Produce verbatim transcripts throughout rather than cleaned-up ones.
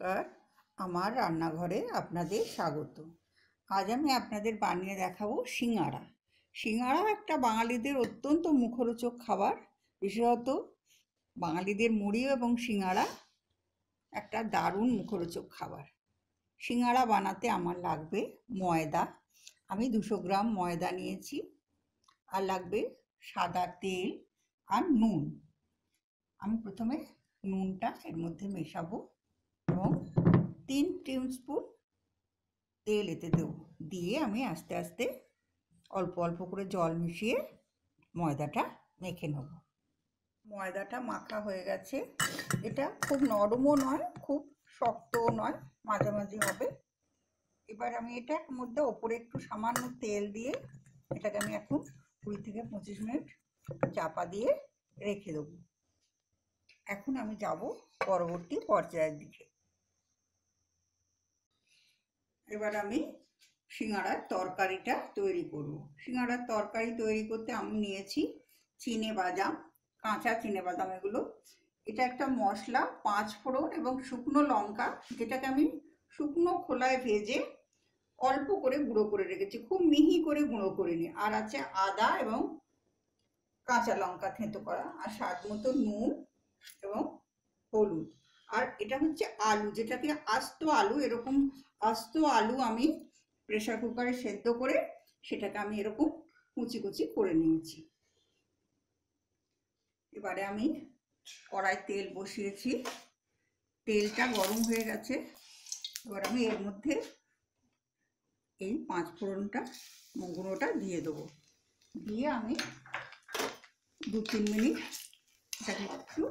নমস্কার, আমার রান্নাঘরে আপনাদের স্বাগত। আজ আমি আপনাদের বানিয়ে দেখাবো সিঙ্গাড়া। সিঙ্গাড়া একটা বাঙালিদের অত্যন্ত মুখরোচক খাবার। বিশেষত বাঙালিদের মুড়ি এবং সিঙ্গাড়া একটা দারুণ মুখরোচক খাবার। সিঙ্গাড়া বানাতে আমার লাগবে ময়দা। আমি দুশো গ্রাম ময়দা নিয়েছি। আর লাগবে সাদা তেল আর নুন। আমি প্রথমে নুনটা এর মধ্যে মেশাবো এবং তিন টিস্পুন তেল এতে দেবো। দিয়ে আমি আস্তে আস্তে অল্প অল্প করে জল মিশিয়ে ময়দাটা মেখে নেব। ময়দাটা মাখা হয়ে গেছে। এটা খুব নরমও নয়, খুব শক্তও নয়, মাঝামাঝি হবে। এবার আমি এটার মধ্যে ওপরে একটু সামান্য তেল দিয়ে এটাকে আমি এখন কুড়ি থেকে পঁচিশ মিনিট চাপা দিয়ে রেখে দেবো। এখন আমি যাব পরবর্তী পর্যায়ের দিকে। এবার আমি সিঙ্গাড়ার তরকারিটা তৈরি করব। সিঙ্গাড়ার তরকারি তৈরি করতে আমি নিয়েছি চিনে বাদাম, কাঁচা চিনে বাদাম এগুলো। এটা একটা মশলা, পাঁচ ফোড়ন এবং শুকনো লঙ্কা, যেটাকে আমি শুকনো খোলায় ভেজে অল্প করে গুঁড়ো করে রেখেছি, খুব মিহি করে গুঁড়ো করে নিই। আর আছে আদা এবং কাঁচা লঙ্কা থেঁতো করা, আর স্বাদ মতো নুন এবং হলুদ। আর এটা হচ্ছে আলু, যেটাকে আস্ত আলু, এরকম আস্ত আলু আমি প্রেসার কুকারে সেদ্ধ করে সেটাকে আমি এরকম কুচি কুচি করে নিয়েছি। এবারে আমি কড়াই তেল বসিয়েছি, তেলটা গরম হয়ে গেছে। এবার আমি এর মধ্যে এই পাঁচ ফোড়নটা গুঁড়োটা দিয়ে দেবো। দিয়ে আমি দু তিন মিনিট এটাকে একটু,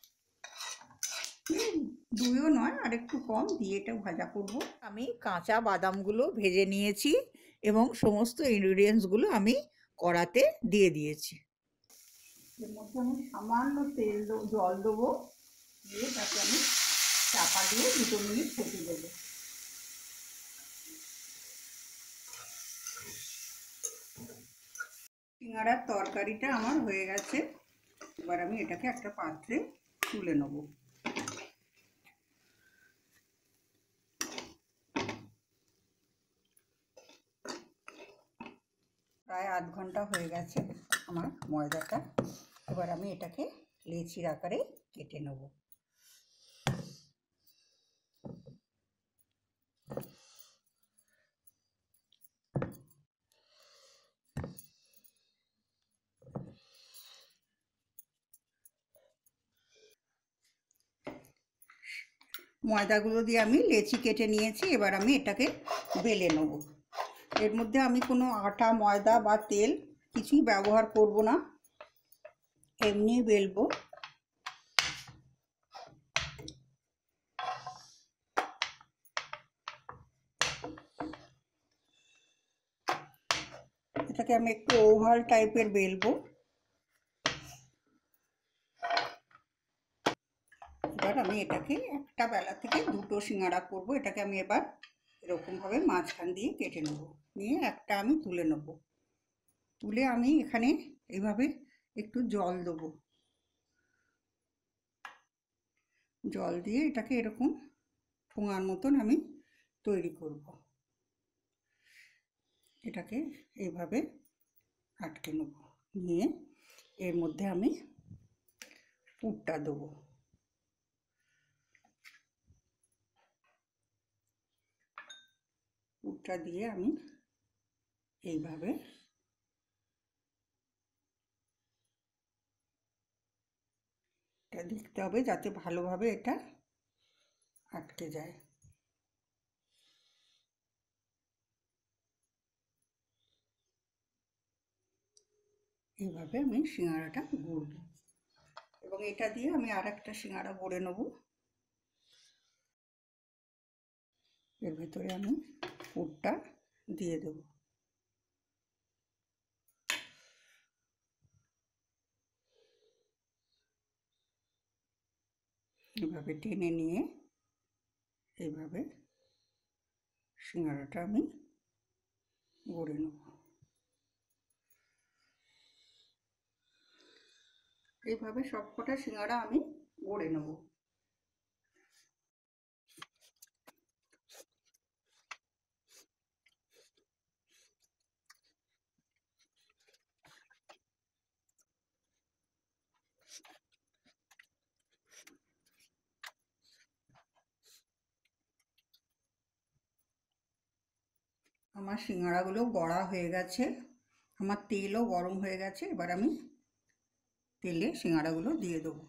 দুইও নয় আর একটু কম দিয়ে এটা ভাজা করব। আমি কাঁচা বাদামগুলো ভেজে নিয়েছি এবং সমস্ত ইনগ্রিডিয়েন্টসগুলো আমি কড়াতে দিয়ে দিয়েছি। এর মধ্যে আমি সামান্য তেল জল দেবো, দিয়ে তাকে আমি চাপা দিয়ে দুটো মিনিট ফুটে দেবো। সিঙ্গাড়ার তরকারিটা আমার হয়ে গেছে। এবার আমি এটাকে একটা পাত্রে তুলে নেব। প্রায় আধ ঘন্টা হয়ে গেছে আমার ময়দাটা। এবার আমি এটাকে লেচির আকারে কেটে নেব। ময়দাগুলো দিয়ে আমি লেচি কেটে নিয়েছি। এবার আমি এটাকে বেলে নেব। এর মধ্যে আমি কোনো আটা, ময়দা বা তেল কিছুই ব্যবহার করব না, এমনি বেলবো। এটাকে আমি একটু ওভাল টাইপের বেলবো। এবার আমি এটাকে একটা বেলা থেকে দুটো সিঙ্গাড়া করব। এটাকে আমি এবার এরকমভাবে মাঝখান দিয়ে কেটে নেব, নিয়ে একটা আমি তুলে নেব। তুলে আমি এখানে এইভাবে একটু জল দেবো। জল দিয়ে এটাকে এরকম ঠোঙার মতন আমি তৈরি করব। এটাকে এইভাবে আটকে নেব, নিয়ে এর মধ্যে আমি পুরটা দেবো। পুরটা দিয়ে আমি এইভাবে এটা দেখতে হবে যাতে ভালোভাবে এটা আটকে যায়। এইভাবে আমি সিঙ্গাড়াটা গড়ব এবং এটা দিয়ে আমি আর একটা সিঙ্গাড়া গড়ে নেব। এর ভিতরে আমি পুরটা দিয়ে দেব। এভাবে টেনে নিয়ে এইভাবে সিঙ্গাড়াটা আমি গড়ে নেব। এইভাবে সবকটা সিঙ্গাড়া আমি গড়ে নেব। আমার সিঙ্গাড়াগুলো গড়া হয়ে গেছে, আমার তেলও গরম হয়ে গেছে। এবার আমি তেলে সিঙ্গাড়াগুলো দিয়ে দেবো।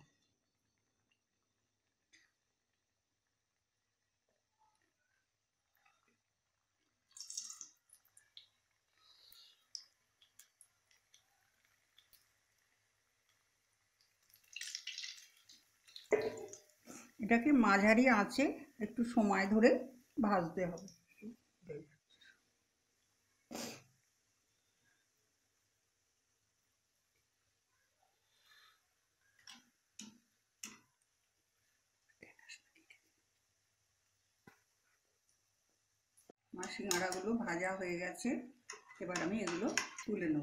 এটাকে মাঝারি আঁচে একটু সময় ধরে ভাজতে হবে। আমার সিঙ্গাড়াগুলো ভাজা হয়ে গেছে, এবার আমি এগুলো তুলে নেব।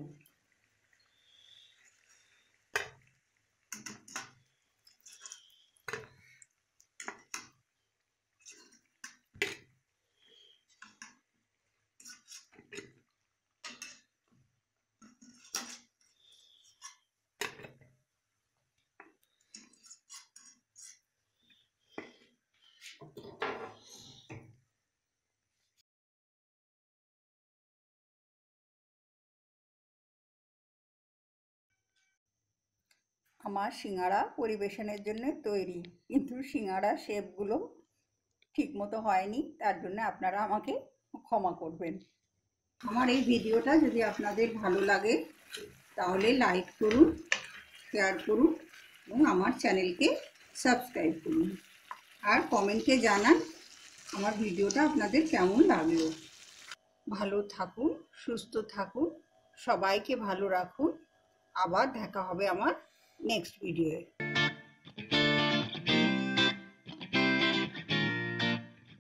আমার সিঙ্গাড়া পরিবেশনের জন্য তৈরি, কিন্তু সিঙ্গাড়া শেপগুলো ঠিকমতো হয়নি, তার জন্য আপনারা আমাকে ক্ষমা করবেন। আমার এই ভিডিওটা যদি আপনাদের ভালো লাগে তাহলে লাইক করুন, শেয়ার করুন এবং আমার চ্যানেলকে সাবস্ক্রাইব করুন। আর কমেন্টে জানান আমার ভিডিওটা আপনাদের কেমন লাগলো। ভালো থাকুন, সুস্থ থাকুন, সবাইকে ভালো রাখুন। আবার দেখা হবে আমার নেক্সট ভিডিওয়ে।